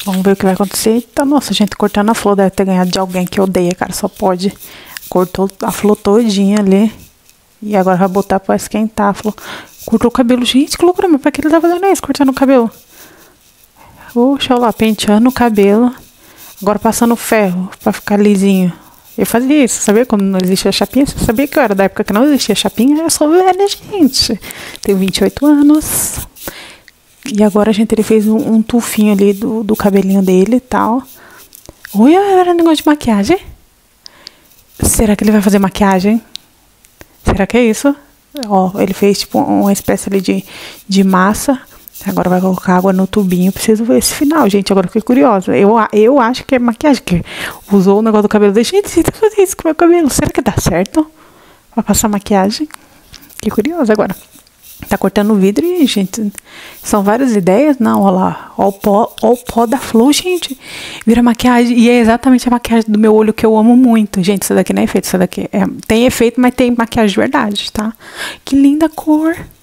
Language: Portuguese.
Vamos ver o que vai acontecer. Tá, nossa, gente, cortando a flor. Deve ter ganhado de alguém que odeia, cara. Só pode. Cortou a flor todinha ali. E agora vai botar pra esquentar a flor. Cortou o cabelo. Gente, que loucura. Mas pra que ele tá fazendo isso? Cortando o cabelo. Deixa eu lá, penteando o cabelo. Agora passando ferro pra ficar lisinho. Eu fazia isso, sabia? Quando não existia chapinha. Você sabia que eu era da época que não existia chapinha? Eu sou velha, gente. Tenho 28 anos. E agora, gente, ele fez um tufinho ali do cabelinho dele e tal. Oi, era negócio de maquiagem? Será que ele vai fazer maquiagem? Será que é isso? Ó, ele fez tipo uma espécie ali de massa. Agora vai colocar água no tubinho. Preciso ver esse final, gente. Agora fiquei curiosa. Eu acho que é maquiagem. Que usou o negócio do cabelo. Gente, você tá fazendo isso com o meu cabelo. Será que dá certo? Vai passar maquiagem? Fiquei curiosa agora. Tá cortando o vidro e, gente, são várias ideias. Não, olha lá. Ó o pó da flor, gente. Vira maquiagem. E é exatamente a maquiagem do meu olho que eu amo muito. Gente, isso daqui não é efeito. Isso daqui tem efeito, mas tem maquiagem de verdade, tá? Que linda cor.